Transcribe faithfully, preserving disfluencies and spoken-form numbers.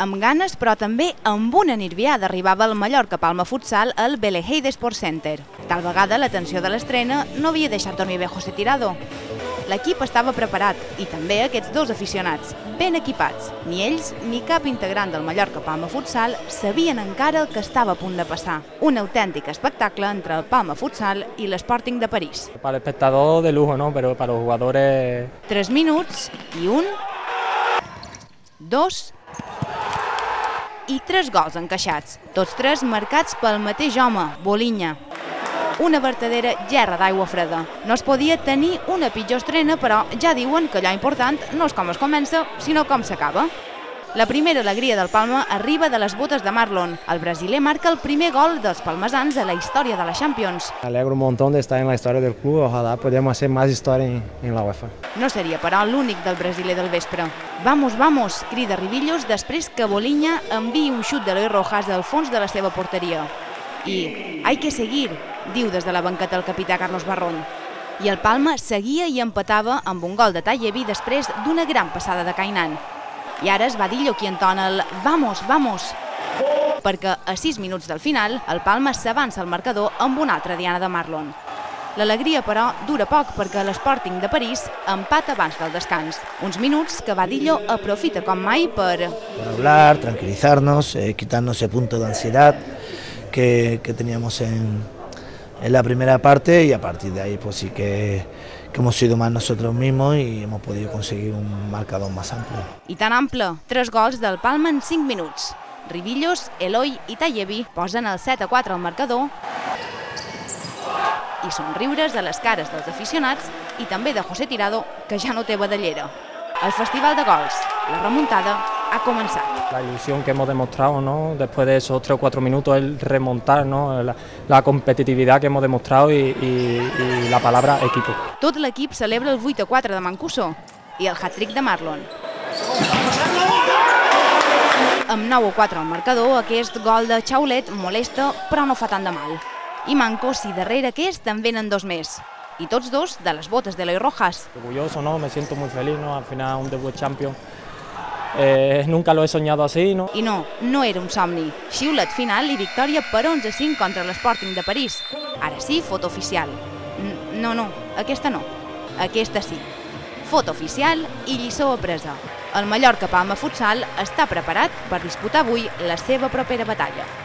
Amb ganes, però també amb una nerviada, arribava el Mallorca Palma Futsal al Bellehade Sport Center. Tal vegada la tensió de l'estrena no havia deixat dormir bé José Tirado. L'equip estava preparat i també aquests dos aficionats, ben equipats. Ni ells ni cap integrant del Mallorca Palma Futsal sabien encara el que estava a punt de passar. Un autèntic espectacle entre el Palma Futsal i l'Sporting de París. Para el espectador de lujo, ¿no? Pero para los jugadores... Tres minuts i un, dos i tres gols encaixats, tots tres marcats pel mateix home, Bolinha. Una vertadera gerra d'aigua freda. No es podia tenir una pitjor estrena, però ja diuen que allò important no és com es comença, sinó com s'acaba. La primera alegria del Palma arriba de les botes de Marlon. El brasiler marca el primer gol dels palmesans a la història de la Champions. Me alegro un montón de estar en la historia del club, ojalá podamos hacer más historia en, en la UEFA. No seria, però, l'únic del brasiler del vespre. Vamos, vamos, crida Rivillos després que Bolinha enviï un xut d'Eloi Rojas al fons de la seva porteria. I hay que seguir, diu des de la banqueta el capità Carlos Barrón. I el Palma seguia i empatava amb un gol de Tayebi després d'una gran passada de Kainan. I ara és Vadillo qui entona el «Vamos, vamos», perquè a sis minuts del final el Palma s'avança al marcador amb una altra diana de Marlon. L'alegria, però, dura poc perquè l'Sporting de París empata abans del descans. Uns minuts que Vadillo aprofita com mai per... Para hablar, tranquilizarnos, eh, quitarnos ese punto de ansiedad que, que teníamos en, en la primera parte y a partir de ahí pues sí que, que hemos sido más nosotros mismos y hemos podido conseguir un marcador más amplio. I tan ample, tres gols del Palma en cinc minuts. Rivillos, Eloi i Tayebi posen el set a quatre al marcador i somriures a les cares dels aficionats i també de José Tirado, que ja no té badallera. El festival de gols, la remuntada, ha comenzado. La ilusión que hemos demostrado, ¿no? Después de esos tres o cuatro minutos, el remontar, ¿no? la, la competitividad que hemos demostrado y, y, y la palabra equipo. Tot l'equip celebra el vuit a quatre de Mancuso i el hat-trick de Marlon. Amb nou a quatre al marcador, aquest gol de Chaulet molesta, però no fa tant de mal. I Manco, si darrere aquest, en venen dos més. I tots dos de les botes d'Eloi Rojas. Orgulloso, ¿no? Me siento muy feliz, ¿no? Al final un debut champion. Eh, nunca lo he soñado así, ¿no? I no, no era un somni. Xiulet final i victòria per onze a cinc contra l'Sporting de París. Ara sí, foto oficial. No, no, aquesta no. Aquesta sí. Foto oficial i lliçó apresa. El Mallorca Palma Futsal està preparat per disputar avui la seva propera batalla.